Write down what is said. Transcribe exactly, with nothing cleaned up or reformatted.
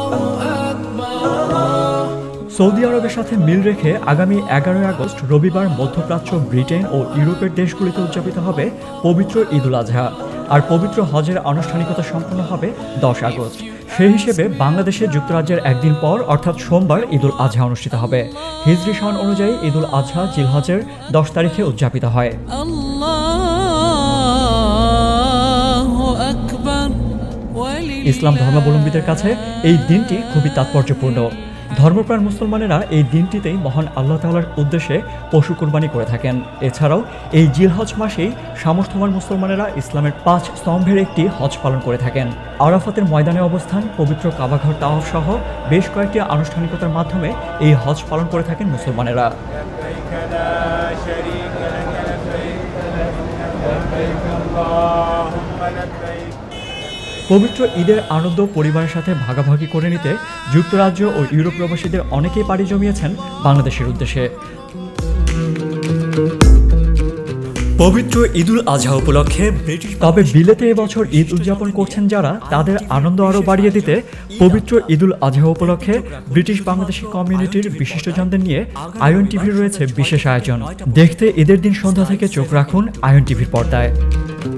Saudi আরবের সাথে মিল রেখে আগামী এগারোই আগস্ট রবিবার মধ্যপ্রাচ্য, ব্রিটেন ও ইউরোপের দেশগুলিতে উদযাপিত হবে পবিত্র ঈদুল আজহা। আর পবিত্র হজের আনুষ্ঠানিকতা সম্পন্ন হবে দশ আগস্ট। সেই হিসেবে বাংলাদেশে যুক্তরাজ্যের একদিন পর অর্থাৎ সোমবার ঈদুল আজহা অনুষ্ঠিত হবে। হিজরি সন অনুযায়ী ঈদুল আজহা জিলহজের দশ তারিখে উদযাপিত হয়। ইসলাম ধর্মাবলম্বীদের কাছে এই দিনটি খুবই তাৎপর্যপূর্ণ। ধর্মপ্রাণ মুসলমানেরা এই দিনটিতেই মহান আল্লাহ তাআলার উদ্দেশ্যে পশু কুরবানি করে থাকেন। এছাড়াও এই জিলহজ মাসেই সামর্থ্যবান মুসলমানেরা ইসলামের পাঁচ স্তম্ভের একটি হজ পালন করে থাকেন। আরাফাতের ময়দানে অবস্থান, পবিত্র কাবাঘর তাওয়াফ সহ বেশ কয়েকটি আনুষ্ঠানিকতার মাধ্যমে এই হজ পালন করে থাকেন মুসলমানেরা। পবিত্র ঈদের আনন্দ পরিবারের সাথে ভাগাভাগি করে নিতে যুক্তরাজ্য ও ইউরোপ প্রবাসীদের অনেকেই পাড়ি জমিয়েছেন বাংলাদেশের উদ্দেশ্যে। পবিত্র ঈদুল আজহা উপলক্ষে তবে বিলেতে এবছর ঈদ উদযাপন করছেন যারা, তাদের আনন্দ আরও বাড়িয়ে দিতে পবিত্র ঈদুল আজহা উপলক্ষে ব্রিটিশ বাংলাদেশি কমিউনিটির বিশিষ্টজনদের নিয়ে আয়ন টিভির রয়েছে বিশেষ আয়োজন। দেখতে ঈদের দিন সন্ধ্যা থেকে চোখ রাখুন আয়ন টিভির পর্দায়।